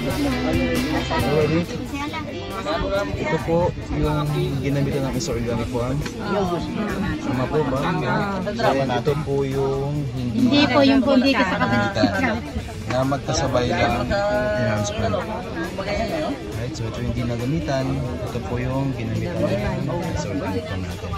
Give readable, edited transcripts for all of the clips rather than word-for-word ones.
Ready? Ito po yung ginamitan natin sa organic farm. Sama po ba? Ito po yung Hindi po yung po dito sa kabila. na magkasabay lang enhancement. Right, so ito yung hindi nagamitan. Ito po yung ginamitan natin sa organic farm natin.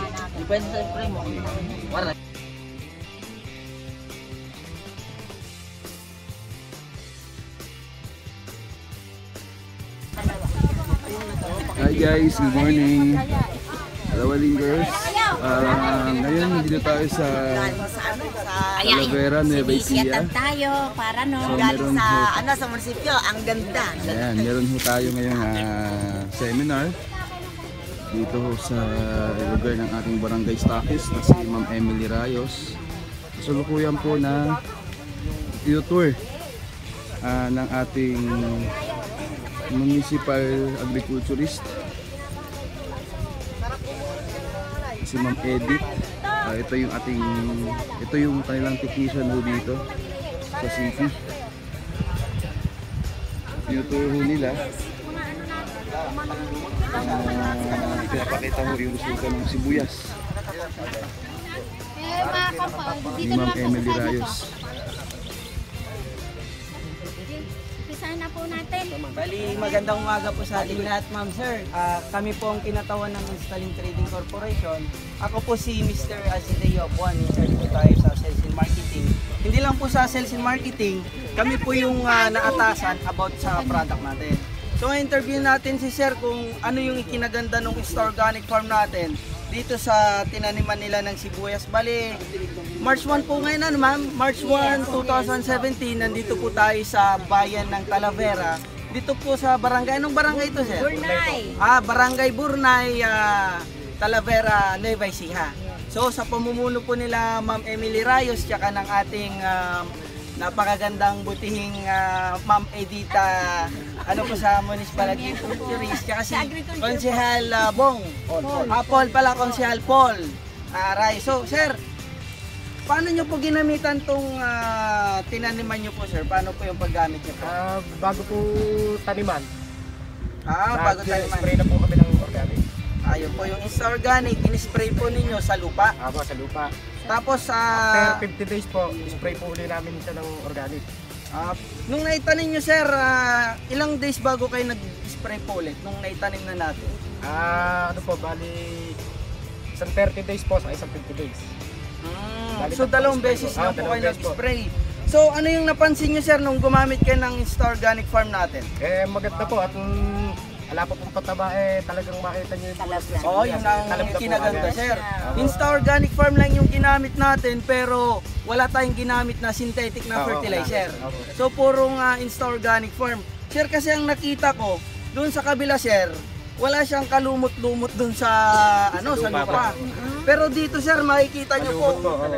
Hi guys, good morning. Hello Lingers. Ngayon dito tayo sa Talavera, Nueva Ecija. Tayo para no. So, Galing meron sa ho, sa munisipyo, ang ganda. ayan, meron ho tayo ngayong seminar dito ho sa lugar ng ating barangay stockist na si Ma'am Emily Rayos. Sulukuyan po na tour ng ating municipal agriculturist si Ma'am Edith. Ito yung kanilang technician ho dito sa city. Tinutour ho nila. Pinapakita ho yung resulta ng sibuyas ni Ma'am Emily Rayos. Sana po natin. Bali, magandang umaga po sa ating lahat, ma'am, sir. Kami po ang kinatawan ng Installing Trading Corporation. Ako po si Mr. Asideo Buwan, in charge po tayo sa sales and marketing. Hindi lang po sa sales and marketing, kami po yung naatasan about sa product natin. So, interview natin si sir kung ano yung ikinaganda ng Star Organic Farm natin dito sa tinaniman nila ng sibuyas. Bali, March 1 po ngayon, ano ma'am? March 1, 2017, nandito po tayo sa bayan ng Talavera. Dito po sa barangay. Anong barangay ito, sir? Burnay. Barangay Burnay, Talavera, Nueva Ecija. So, sa pamumuno po nila Ma'am Emily Rayos, tsaka ng ating napakagandang butihing Ma'am Edita, ano po sa Municipal Agriculturist, tsaka si Konsehal Bong. Paul pala, Konsehal Paul. Rayos. So, sir, paano nyo po ginamitan tong tinaniman nyo po, sir? Paano po yung paggamit nyo po? Bago po taniman. Bago taniman. Spray na po kami ng organic. Ayun po, yung Insta Organic, in-spray po ninyo sa lupa. Ako sa lupa. Tapos, After 50 days po, spray po uli namin siya ng organic. nung naitanim nyo, sir, ilang days bago kayo nag-spray po ulit? Nung naitanim na natin? Ano po, bali isang 30 days po sa isang 50 days. So, dalawang beses na po kayo nag-spray. So, ano yung napansin nyo, sir, nung gumamit kayo ng Insta Organic Farm natin? Maganda po at wala pa pong pataba talagang makita nyo yung Oo, yun ang kinaganda, sir. Insta Organic Farm lang yung ginamit natin, pero wala tayong ginamit na synthetic na fertilizer. So, purong Insta Organic Farm. Sir, kasi ang nakita ko, doon sa kabila, sir, wala siyang kalumot-lumot doon sa sa lupa. Pero dito, sir, makikita nyo po.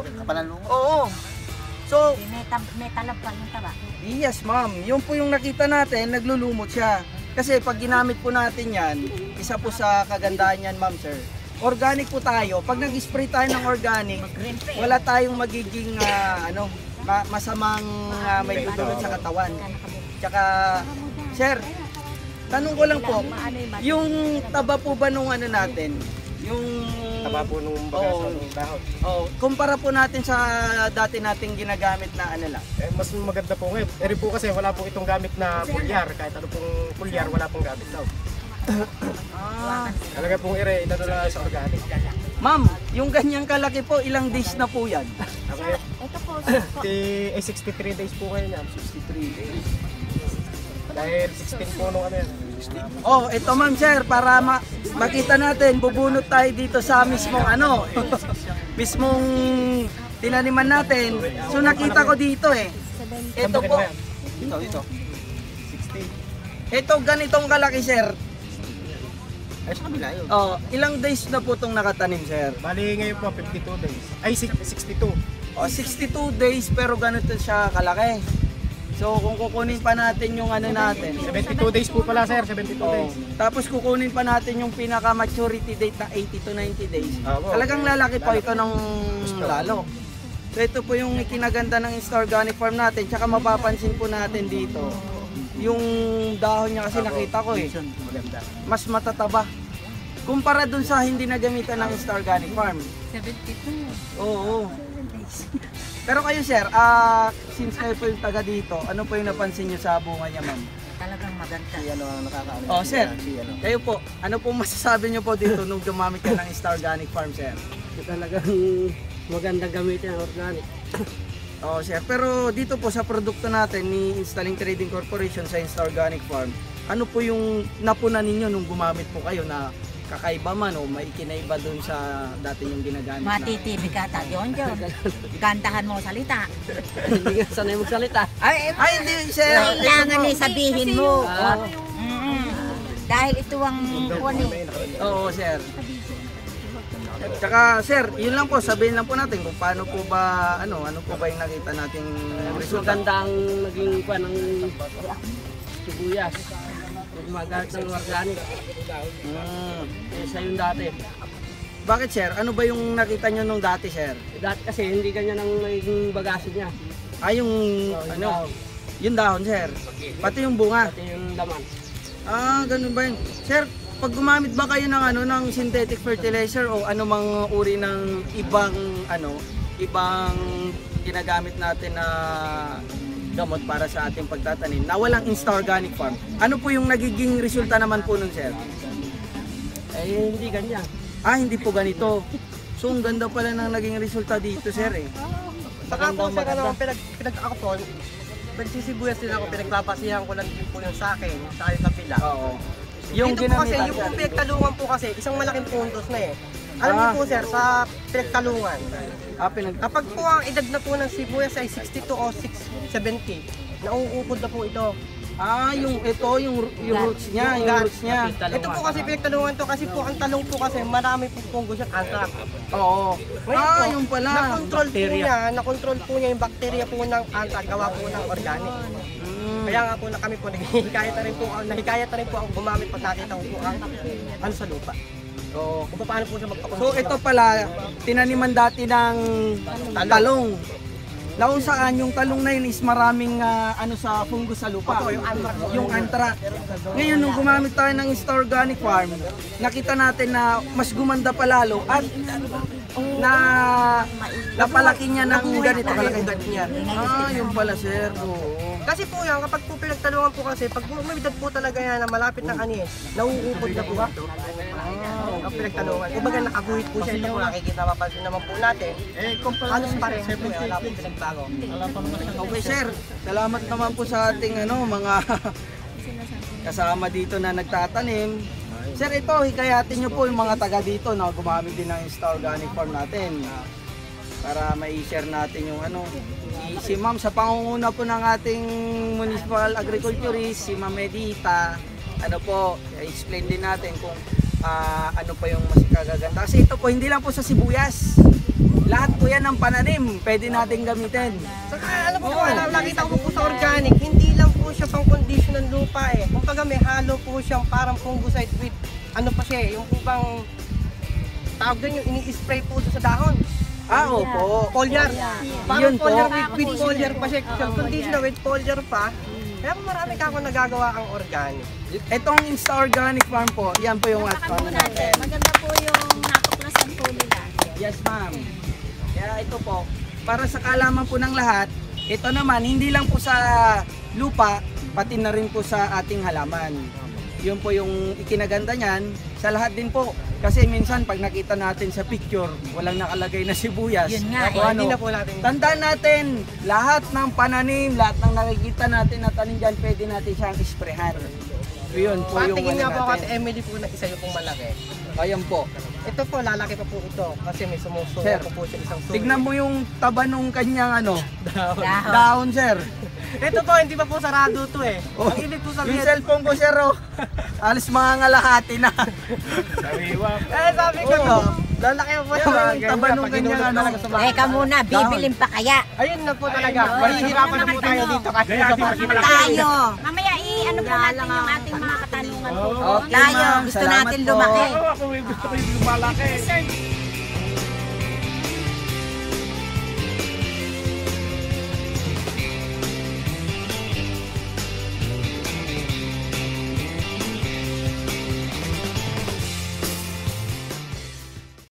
Oo. So, May talab pa ng taba. yes, ma'am. Yun po yung nakita natin, naglulumot siya. Kasi pag ginamit po natin yan, isa po sa kagandahan yan, ma'am, sir. Organic po tayo. Pag nag-spray tayo ng organic, wala tayong magiging masamang may dudulot sa katawan. Tsaka, sir, tanong ko lang po, yung taba po ba nung natin? Yung taba po nung bagaso ng dahon. Kumpara po natin sa dati nating ginagamit na lang. Mas maganda po ngayon. Eri po kasi wala po itong gamit na pulyar. Kahit ano pong pulyar, wala pong gamit daw. Talaga pong inano na sa organic. Ma'am, yung ganyang kalaki po, ilang days na po yan? Ito po. 63 days po ngayon yan. 63 days. Dahil 16 po nung yan. Ito ma'am, sir, para makita natin, bubunot tayo dito sa mismong mismong tinaniman natin. So nakita ko dito ito po. Ito. 60. Ito ganitong kalaki, sir. Ay, sa kabila yun. Ilang days na po itong nakatanim, sir? Bali ngayon po, 52 days. Ay, 62. 62 days pero ganito siya kalaki. So kung kukunin pa natin yung natin, 72 days po pala, sir, 72 days. Tapos kukunin pa natin yung pinaka-maturity date na 80 to 90 days. Talagang lalaki pa ito ng lalo. So ito po yung ikinaganda ng Insta Organic Farm natin. Tsaka mapapansin po natin dito, Yung dahon niya kasi nakita ko eh. Mas matataba. Kumpara dun sa hindi nagamitan ng Star Organic Farm. 72. Oo. Pero kayo sir, since kayo po yung taga dito, ano po yung napansin niyo sa bunga niya ma'am? Talagang maganda. Oh sir, kayo po, ano po masasabi niyo po dito nung gumamit ka ng Star Organic Farm sir? Talagang magandang gamitin ang organic. Oh sir, pero dito po sa produkto natin ni Installing Trading Corporation sa Star Organic Farm, ano po yung napunan ninyo nung gumamit po kayo na kakaiba man o may kinaiba dun sa dati yung ginagamit na? Matitibi ka ta, John. Gandahan mo salita. Hindi ka sanay magsalita. Ay hindi sir! Kailangan ni sabihin mo. Ah. Dahil ito ang kuwan eh. Oo sir. Tsaka sir, yun lang po, sabihin lang po natin kung paano po ba, ano po ba yung nakita nating Mas resulta. maganda ang naging kuha ng sibuyas. Gumagamit ng organic. Kaysa yung dati. Bakit sir? Ano ba yung nakita nyo nung dati sir? Dati kasi hindi ganyan ang naging bagasin niya. Yung ano? Yung dahon sir. Pati yung bunga. Pati yung laman. Ganun ba yun? Sir, pag gumamit ba kayo ng ng synthetic fertilizer o anumang uri ng ibang ibang ginagamit natin na gamot para sa ating pagtatanim na walang Instar Organic Farm, ano po yung nagiging resulta naman po nun sir? Hindi ganyan. Hindi po ganito. So ang ganda pala ng naging resulta dito sir eh. Saka po sir, ako po, nagsisibuyas din ako, pinagbabasihan ko lang din po yung sa akin, sa yung kapila. Oo. Yung Dito po kasi, ginamitan yung pong pinagtalungan po kasi, isang malaking puntos na eh. Alam niyo po sir, sa pinagtalungan, kapag po ang edad na po ng sibuyas ay 62 o 670, nauukod na po ito. yung roots niya, Ito po kasi pinagtalungan to kasi po ang talong po kasi marami po fungus yung anthrax. Oo. Ngayon po, Yung pala. na-control po niya yung bakterya po ng anthrax, gawa po ng organic. Kaya nga po na kami po nahihikayat na rin po ang gumamit pag nakita ko po ang sa lupa. Oo. Kung paano po siya magpakontrol. So ito pala, tinaniman dati ng talong. Na kung saan yung talong na yun is maraming sa fungus sa lupa. Yung anthrax. Ngayon nung gumamit tayo ng Star Organic Farm, nakita natin na mas gumanda pa lalo at napalaki niya ng ganito kalaki. Yung pala sir. Oo. Kasi po yan, kapag po pinagtalungan po kasi, pag may edad po talaga yan na malapit ng ani, nauukod na po ito. Ang pinagtalungan. Kumbaga nakaguhit po siya ito po, nakikita mapansin naman po natin. Halos pareho po, wala po pinagbago. Okay sir, salamat naman po sa ating mga kasama dito na nagtatanim. Sir, ito, hikayatin nyo po yung mga taga dito na gumamit din ng Star Organic Farm natin. Para mai-share natin yung si ma'am sa pangunguna po ng ating municipal agriculturist, si Ma'am Edita, explain din natin kung ano pa yung mas kagaganda. Kasi ito po, hindi lang po sa sibuyas. Lahat po yan ng pananim, pwede natin gamitin. Saka alam po, nakita ko po sa organic, hindi lang po siya pang condition ng lupa eh. Kung pag may halo po siyang parang fungicide with, pa siya yung bang tawag doon yung ini-spray po sa dahon. Opo. Foliar. Parang Yun po. foliar with foliar pa siya. Condition with foliar pa. Kaya po marami ka akong nagagawa ang organic. Itong Instar Organic Farm po, yan po yung farm natin. Maganda po yung natuklasan po nila. Yes ma'am. Kaya ito po, para sa kaalaman po ng lahat, ito naman hindi lang po sa lupa, pati na rin po sa ating halaman. Yun po yung ikinaganda niyan sa lahat din po. Kasi minsan pag nakita natin sa picture, walang nakalagay na sibuyas. Yun nga O Hindi na po natin. Tandaan natin, lahat ng pananim, lahat ng nakikita natin na tanim dyan, pwede natin siyang isprehan. So yun po yung Patingin nga po natin. kasi Emily po na isa yung pong malaki. Ayan po. Ito po, lalaki pa po ito kasi may sumusunod Sir, po siya isang sumo. Tignan mo yung taba nung kanyang Dahon. dahon sir. Ito po, hindi pa po sarado to eh. Ang ibig po Yung sabihin, cellphone ko sir, alis mga ngalahati na. sabi ko to, lalaki po Yan, yung taba nung kanyang Teka muna, bibilin pa kaya? Ayun na po talaga. Mahihirapan na po tayo dito kasi sa Tayo. Mamaya i-ano po natin yung ating mga katanungan po. Okay, Tayo, ma'am. gusto Salamat natin po. lumaki. Ako may gusto ko yung malaki. Sir,